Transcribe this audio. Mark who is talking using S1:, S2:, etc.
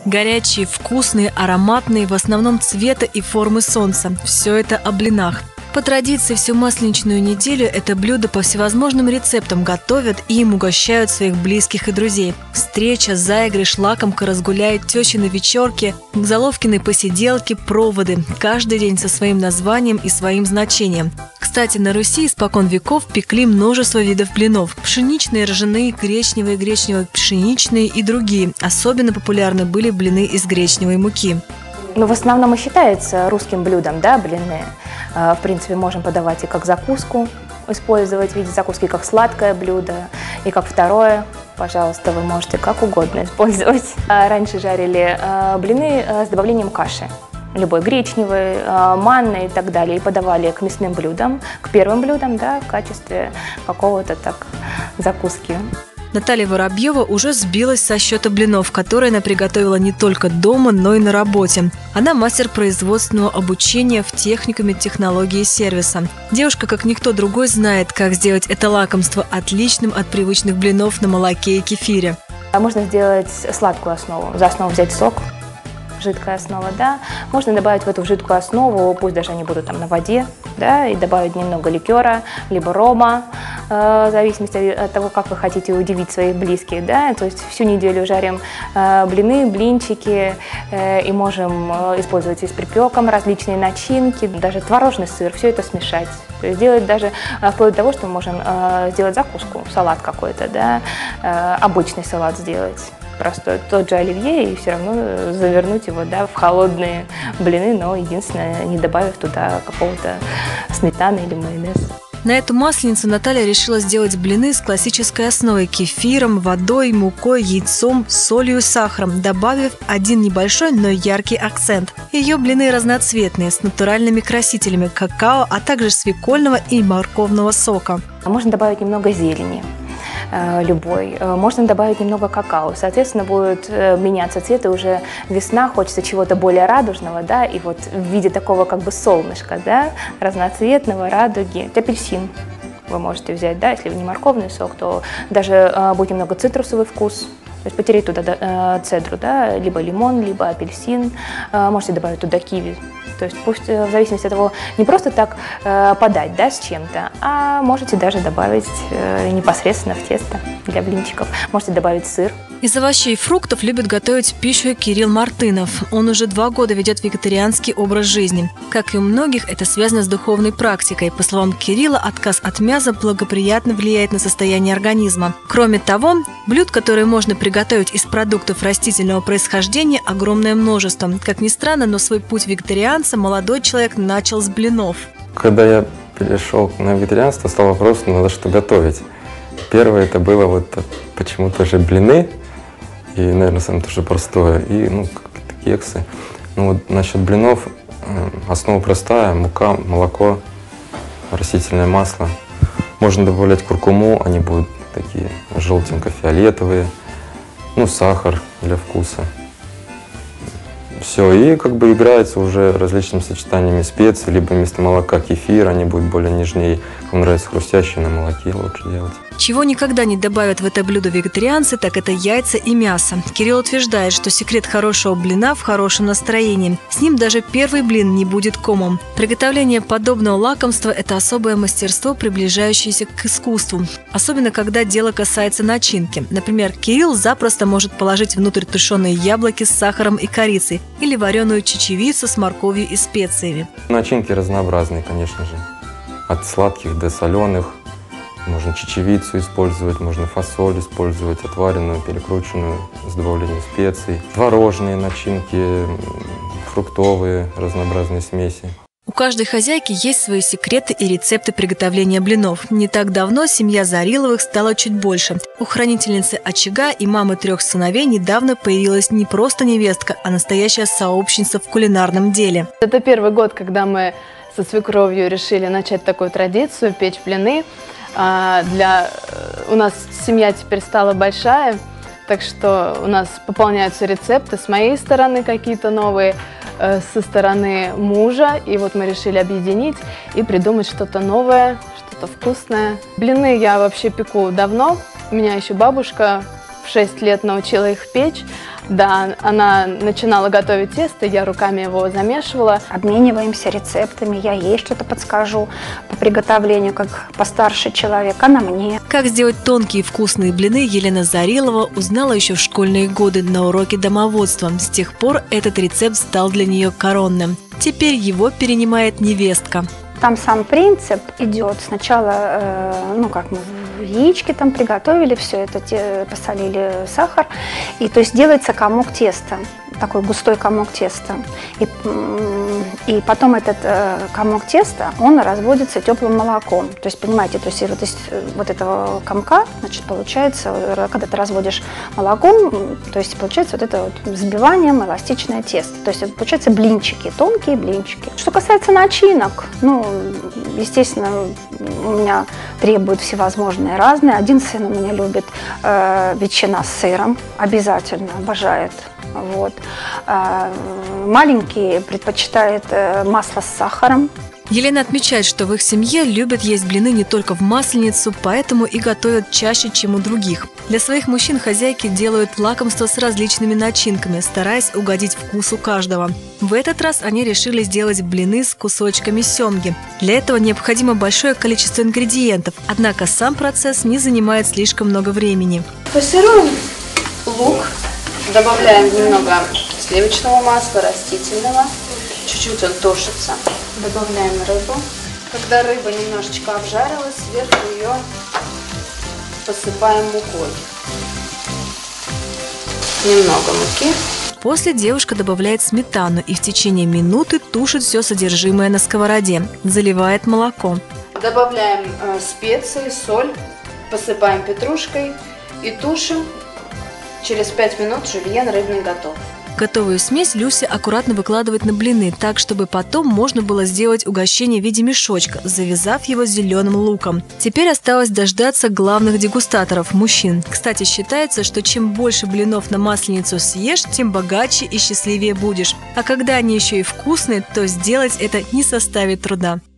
S1: Горячие, вкусные, ароматные, в основном цвета и формы солнца. Все это о блинах. По традиции, всю масленичную неделю это блюдо по всевозможным рецептам готовят и им угощают своих близких и друзей. Встреча, заигрыш, лакомка, разгуляет, тещины вечерки, заловкины посиделки, проводы. Каждый день со своим названием и своим значением. Кстати, на Руси испокон веков пекли множество видов блинов. Пшеничные, ржаные, гречневые, гречнево-пшеничные и другие. Особенно популярны были блины из гречневой муки.
S2: В основном и считается русским блюдом, да, блины. В принципе, можем подавать и как закуску, использовать в виде закуски, как сладкое блюдо, и как второе, пожалуйста, вы можете как угодно использовать. Раньше жарили блины с добавлением каши, любой гречневой, манной и так далее, и подавали к мясным блюдам, к первым блюдам, да, в качестве какого-то так закуски.
S1: Наталья Воробьева уже сбилась со счета блинов, которые она приготовила не только дома, но и на работе. Она мастер производственного обучения в техникуме технологии и сервиса. Девушка, как никто другой, знает, как сделать это лакомство отличным от привычных блинов на молоке и кефире.
S2: Можно сделать сладкую основу. За основу взять сок, жидкая основа, да. Можно добавить в эту жидкую основу, пусть даже они будут там на воде, да, и добавить немного ликера, либо рома, в зависимости от того, как вы хотите удивить своих близких, да. То есть всю неделю жарим блины, блинчики, и можем использовать и с припеком различные начинки, даже творожный сыр, все это смешать. То есть делать даже вплоть до того, что мы можем сделать закуску, салат какой-то, да, обычный салат сделать. Просто тот же оливье и все равно завернуть его, да, в холодные блины, но единственное, не добавив туда какого-то сметаны или майонез.
S1: На эту масленицу Наталья решила сделать блины с классической основой – кефиром, водой, мукой, яйцом, солью и сахаром, добавив один небольшой, но яркий акцент. Ее блины разноцветные, с натуральными красителями какао, а также свекольного и морковного сока.
S2: Можно добавить немного зелени. Любой. Можно добавить немного какао. Соответственно, будет меняться цвет, и уже весна, хочется чего-то более радужного, да, и вот в виде такого как бы солнышка, да, разноцветного, радуги. Апельсин вы можете взять, да, если не морковный сок, то даже будет немного цитрусовый вкус. То есть потереть туда цедру, да, либо лимон, либо апельсин. Можете добавить туда киви. То есть пусть в зависимости от того, не просто так подать, да, с чем-то, а можете даже добавить непосредственно в тесто для блинчиков. Можете добавить сыр.
S1: Из овощей и фруктов любит готовить пищу Кирилл Мартынов. Он уже 2 года ведет вегетарианский образ жизни. Как и у многих, это связано с духовной практикой. По словам Кирилла, отказ от мяса благоприятно влияет на состояние организма. Кроме того, блюд, которые можно приготовить из продуктов растительного происхождения, огромное множество. Как ни странно, но свой путь вегетарианца молодой человек начал с блинов.
S3: Когда я перешел на вегетарианство, стал вопрос, надо что готовить. Первое это было вот почему-то же блины. И, наверное, самое тоже простое. И, какие-то кексы. Вот насчет блинов, основа простая. Мука, молоко, растительное масло. Можно добавлять куркуму, они будут такие желтенько-фиолетовые. Сахар для вкуса. Все, и как бы играется уже различными сочетаниями специй, либо вместо молока кефир, они будут более нежнее. Кому нравится хрустящие, на молоке лучше делать.
S1: Чего никогда не добавят в это блюдо вегетарианцы, так это яйца и мясо. Кирилл утверждает, что секрет хорошего блина в хорошем настроении. С ним даже первый блин не будет комом. Приготовление подобного лакомства – это особое мастерство, приближающееся к искусству. Особенно, когда дело касается начинки. Например, Кирилл запросто может положить внутрь тушеные яблоки с сахаром и корицей или вареную чечевицу с морковью и специями.
S3: Начинки разнообразные, конечно же. От сладких до соленых. Можно чечевицу использовать, можно фасоль использовать, отваренную, перекрученную с добавлением специй. Творожные начинки, фруктовые, разнообразные смеси.
S1: У каждой хозяйки есть свои секреты и рецепты приготовления блинов. Не так давно семья Зариловых стала чуть больше. У хранительницы очага и мамы 3 сыновей недавно появилась не просто невестка, а настоящая сообщница в кулинарном деле.
S4: Это первый год, когда мы со свекровью решили начать такую традицию – печь блины. У нас семья теперь стала большая, так что у нас пополняются рецепты с моей стороны какие-то новые, со стороны мужа. И вот мы решили объединить и придумать что-то новое, что-то вкусное. Блины я вообще пеку давно. У меня еще бабушка в 6 лет научила их печь. Да, она начинала готовить тесто, я руками его замешивала.
S5: Обмениваемся рецептами, я ей что-то подскажу по приготовлению, как постарше человек, она мне.
S1: Как сделать тонкие и вкусные блины, Елена Зарилова узнала еще в школьные годы на уроке домоводства. С тех пор этот рецепт стал для нее коронным. Теперь его перенимает невестка.
S5: Там сам принцип идет. Сначала, мы яички там приготовили, все это посолили сахар, и то есть делается комок теста, такой густой комок теста. И потом этот комок теста, он разводится теплым молоком. То есть, понимаете, то есть вот этого комка, значит, получается, когда ты разводишь молоком, то есть получается вот это вот взбиванием эластичное тесто. То есть получаются блинчики, тонкие блинчики. Что касается начинок, естественно, у меня требуют всевозможные разные. Один сын у меня любит ветчина с сыром, обязательно, обожает. Вот. Маленький предпочитает масло с сахаром.
S1: Елена отмечает, что в их семье любят есть блины не только в Масленицу, поэтому и готовят чаще, чем у других. Для своих мужчин хозяйки делают лакомства с различными начинками, стараясь угодить вкусу каждого. В этот раз они решили сделать блины с кусочками семги. Для этого необходимо большое количество ингредиентов, однако сам процесс не занимает слишком много времени.
S4: Пассируем лук, добавляем немного сливочного масла, растительного. Чуть-чуть он тушится. Добавляем рыбу. Когда рыба немножечко обжарилась, сверху ее посыпаем мукой. Немного муки.
S1: После девушка добавляет сметану и в течение минуты тушит все содержимое на сковороде. Заливает молоко.
S4: Добавляем специи, соль, посыпаем петрушкой и тушим. Через 5 минут жульен рыбный готов.
S1: Готовую смесь Люся аккуратно выкладывает на блины, так, чтобы потом можно было сделать угощение в виде мешочка, завязав его зеленым луком. Теперь осталось дождаться главных дегустаторов – мужчин. Кстати, считается, что чем больше блинов на Масленицу съешь, тем богаче и счастливее будешь. А когда они еще и вкусные, то сделать это не составит труда.